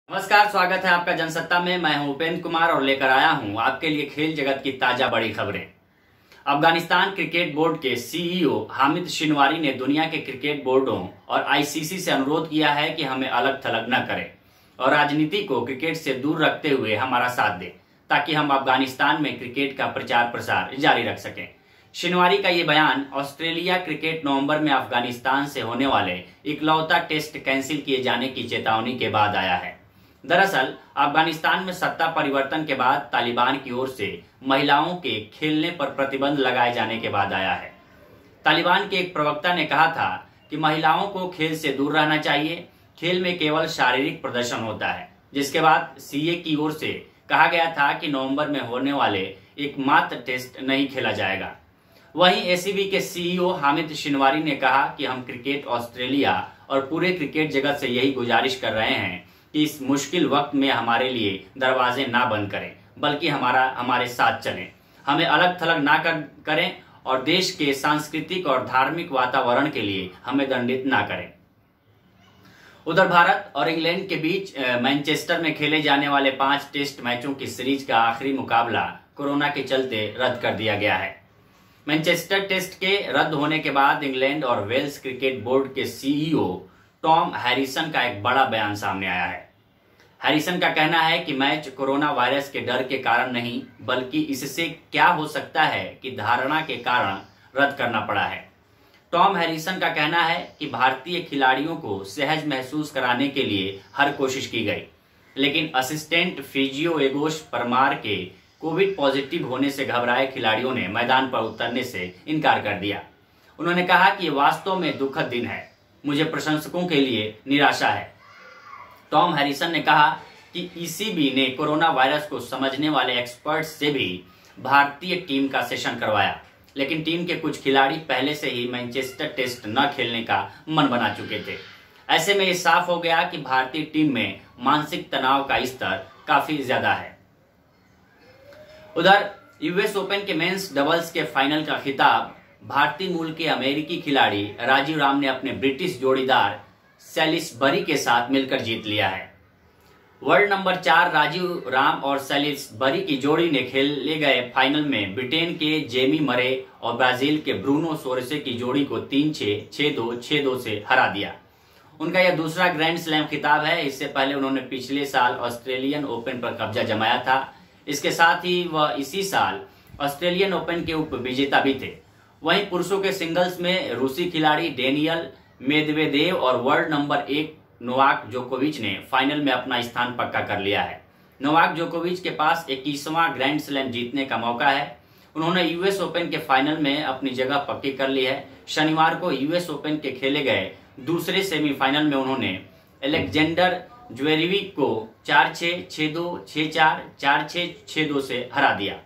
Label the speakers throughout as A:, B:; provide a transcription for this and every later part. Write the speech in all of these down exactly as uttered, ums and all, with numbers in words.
A: नमस्कार, स्वागत है आपका जनसत्ता में। मैं हूं उपेंद्र कुमार और लेकर आया हूं आपके लिए खेल जगत की ताजा बड़ी खबरें। अफगानिस्तान क्रिकेट बोर्ड के सीईओ हामिद शिनवारी ने दुनिया के क्रिकेट बोर्डों और आईसीसी से अनुरोध किया है कि हमें अलग थलग न करें और राजनीति को क्रिकेट से दूर रखते हुए हमारा साथ दें, ताकि हम अफगानिस्तान में क्रिकेट का प्रचार प्रसार जारी रख सकें। शिनवारी का ये बयान ऑस्ट्रेलिया क्रिकेट नवंबर में अफगानिस्तान से होने वाले इकलौता टेस्ट कैंसिल किए जाने की चेतावनी के बाद आया है। दरअसल अफगानिस्तान में सत्ता परिवर्तन के बाद तालिबान की ओर से महिलाओं के खेलने पर प्रतिबंध लगाए जाने के बाद आया है। तालिबान के एक प्रवक्ता ने कहा था कि महिलाओं को खेल से दूर रहना चाहिए, खेल में केवल शारीरिक प्रदर्शन होता है, जिसके बाद सीए की ओर से कहा गया था कि नवंबर में होने वाले एकमात्र टेस्ट नहीं खेला जाएगा। वहीं एसीबी के सीईओ हामिद शिनवारी ने कहा कि हम क्रिकेट ऑस्ट्रेलिया और पूरे क्रिकेट जगत से यही गुजारिश कर रहे हैं कि इस मुश्किल वक्त में हमारे लिए दरवाजे ना बंद करें, बल्कि हमारा हमारे साथ चलें, हमें अलग थलग ना कर, करें और देश के सांस्कृतिक और धार्मिक वातावरण के लिए हमें दंडित ना करें। उधर भारत और इंग्लैंड के बीच मैनचेस्टर में खेले जाने वाले पांच टेस्ट मैचों की सीरीज का आखिरी मुकाबला कोरोना के चलते रद्द कर दिया गया है। मैनचेस्टर टेस्ट के रद्द होने के बाद इंग्लैंड और वेल्स क्रिकेट बोर्ड के सीईओ टॉम हैरिसन का एक बड़ा बयान सामने आया है। हैरिसन का कहना है कि मैच कोरोना वायरस के डर के कारण नहीं, बल्कि इससे क्या हो सकता है कि धारणा के कारण रद्द करना पड़ा है। टॉम हैरिसन का कहना है कि भारतीय खिलाड़ियों को सहज महसूस कराने के लिए हर कोशिश की गई, लेकिन असिस्टेंट फिजियो एगोश परमार के कोविड पॉजिटिव होने से घबराए खिलाड़ियों ने मैदान पर उतरने से इनकार कर दिया। उन्होंने कहा कि ये वास्तव में दुखद दिन है, मुझे प्रशंसकों के लिए निराशा है। टॉम हैरिसन ने कहा कि ईसीबी ने कोरोना वायरस को समझने वाले एक्सपर्ट्स से भी भारतीय टीम का सेशन करवाया, लेकिन टीम के कुछ खिलाड़ी पहले से ही मैनचेस्टर टेस्ट न खेलने का मन बना चुके थे। ऐसे में ये साफ हो गया कि भारतीय टीम में मानसिक तनाव का स्तर काफी ज्यादा है। उधर यूएस ओपन के मेंस डबल्स के फाइनल का खिताब भारतीय मूल के अमेरिकी खिलाड़ी राजीव राम ने अपने ब्रिटिश जोड़ीदार सैलिसबरी के साथ मिलकर जीत लिया है। वर्ल्ड नंबर चार राजीव राम और सैलिसबरी की जोड़ी ने खेले गए फाइनल में ब्रिटेन के जेमी मरे और ब्राजील के ब्रूनो सोरेसे की जोड़ी को तीन छह, छह दो, छह दो से हरा दिया। उनका यह दूसरा ग्रैंड स्लैम खिताब है। इससे पहले उन्होंने पिछले साल ऑस्ट्रेलियन ओपन पर कब्जा जमाया था। इसके साथ ही वह इसी साल ऑस्ट्रेलियन ओपन के उप विजेता भी थे। वहीं पुरुषों के सिंगल्स में रूसी खिलाड़ी डेनियल मेदवेदेव और वर्ल्ड नंबर एक नोवाक जोकोविच ने फाइनल में अपना स्थान पक्का कर लिया है। नोवाक जोकोविच के पास इक्कीसवां ग्रैंड स्लैम जीतने का मौका है। उन्होंने यूएस ओपन के फाइनल में अपनी जगह पक्की कर ली है। शनिवार को यूएस ओपन के खेले गए दूसरे सेमीफाइनल में उन्होंने अलेक्जेंडर ज्वेरेविक को चार छह, छह दो, छह चार, चार छह, छह दो से हरा दिया।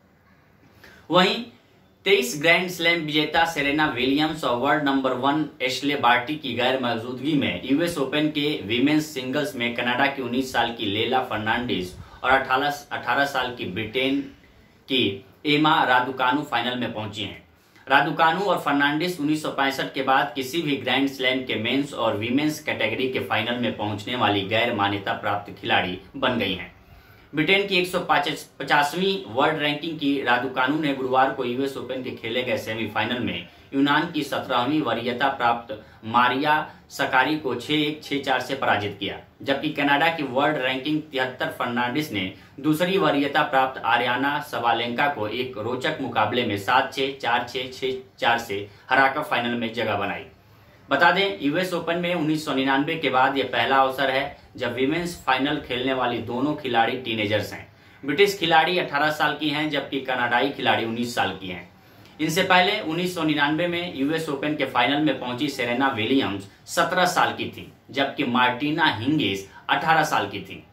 A: वहीं तेईस ग्रैंड स्लैम विजेता सेरेना विलियम्स और world number one Ashleigh Barty की गैर मौजूदगी में यूएस ओपन के वीमेंस सिंगल्स में कनाडा की उन्नीस साल की लेला फर्नांडिस और अठारह साल की ब्रिटेन की एमा रादुकानु फाइनल में पहुंची हैं। रादुकानु और फर्नांडिस उन्नीस सौ पैंसठ के बाद किसी भी ग्रैंड स्लैम के मेंस और वीमेंस कैटेगरी के फाइनल में पहुंचने वाली गैर मान्यता प्राप्त खिलाड़ी बन गई हैं। ब्रिटेन की एक सौ पचासवीं वर्ल्ड रैंकिंग की रादुकानु ने गुरुवार को यूएस ओपन के खेले गए सेमीफाइनल में यूनान की सत्रहवीं वरीयता प्राप्त मारिया सकारी को छह एक, छह चार से पराजित किया, जबकि कनाडा की वर्ल्ड रैंकिंग तिहत्तर फर्नांडिस ने दूसरी वरीयता प्राप्त आर्याना सवालेंका को एक रोचक मुकाबले में सात छह, चार छह, छह चार से हराकर फाइनल में जगह बनाई। बता दें, यूएस ओपन में उन्नीस सौ निन्यानवे के बाद यह पहला अवसर है जब विमेंस फाइनल खेलने वाली दोनों खिलाड़ी टीनेजर्स हैं। ब्रिटिश खिलाड़ी अठारह साल की हैं, जबकि कनाडाई खिलाड़ी उन्नीस साल की हैं। इनसे पहले उन्नीस सौ निन्यानवे में यूएस ओपन के फाइनल में पहुंची सेरेना विलियम्स सत्रह साल की थी, जबकि मार्टिना हिंगिस अठारह साल की थी।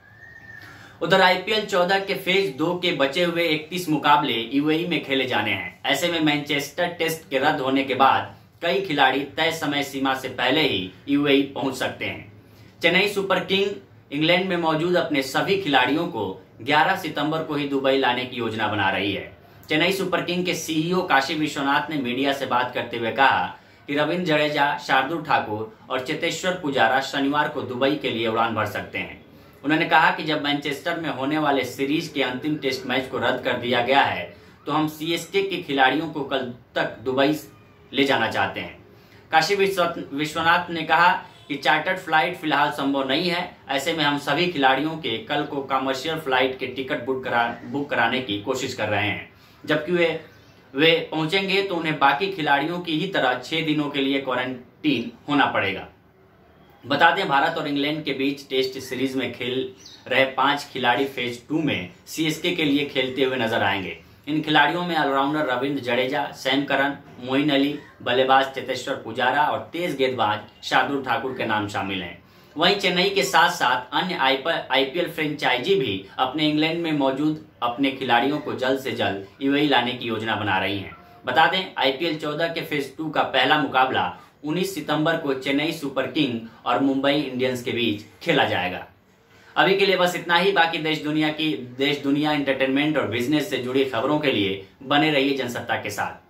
A: उधर आईपीएल चौदह के फेज दो के बचे हुए इकतीस मुकाबले यूएई में खेले जाने हैं। ऐसे में मैनचेस्टर टेस्ट के रद्द होने के बाद कई खिलाड़ी तय समय सीमा से पहले ही यूएई पहुंच सकते हैं। चेन्नई सुपर किंग इंग्लैंड में मौजूद अपने सभी खिलाड़ियों को ग्यारह सितंबर को ही दुबई लाने की योजना बना रही है। चेन्नई सुपर किंग के सीईओ काशी विश्वनाथ ने मीडिया से बात करते हुए कहा कि रविंद्र जडेजा, शार्दुल ठाकुर और चेतेश्वर पुजारा शनिवार को दुबई के लिए उड़ान भर सकते हैं। उन्होंने कहा कि जब मैनचेस्टर में होने वाले सीरीज के अंतिम टेस्ट मैच को रद्द कर दिया गया है तो हम सीएसके के खिलाड़ियों को कल तक दुबई ले जाना चाहते हैं। काशी विश्वनाथ ने कहा कि चार्टर्ड फ्लाइट फिलहाल संभव नहीं है, ऐसे में हम सभी खिलाड़ियों के कल को कमर्शियल फ्लाइट के टिकट बुक करा बुक कराने की कोशिश कर रहे हैं। जबकि वे वे पहुंचेंगे तो उन्हें बाकी खिलाड़ियों की ही तरह छह दिनों के लिए क्वारंटीन होना पड़ेगा। बता दें, भारत और इंग्लैंड के बीच टेस्ट सीरीज में खेल रहे पांच खिलाड़ी फेज टू में सीएसके के लिए खेलते हुए नजर आएंगे। इन खिलाड़ियों में all-rounder Ravindra Jadeja, Sam Curran, Moeen Ali, बल्लेबाज चेतेश्वर पुजारा और तेज गेंदबाज शार्दुल ठाकुर के नाम शामिल हैं। वहीं चेन्नई के साथ साथ अन्य आईपीएल फ्रेंचाइजी भी अपने इंग्लैंड में मौजूद अपने खिलाड़ियों को जल्द से जल्द यूएई लाने की योजना बना रही हैं। बता दें, आईपीएल चौदह के फेज टू का पहला मुकाबला उन्नीस सितंबर को चेन्नई सुपर किंग और मुंबई इंडियंस के बीच खेला जाएगा। अभी के लिए बस इतना ही। बाकी देश दुनिया की देश दुनिया एंटरटेनमेंट और बिजनेस से जुड़ी खबरों के लिए बने रहिए जनसत्ता के साथ।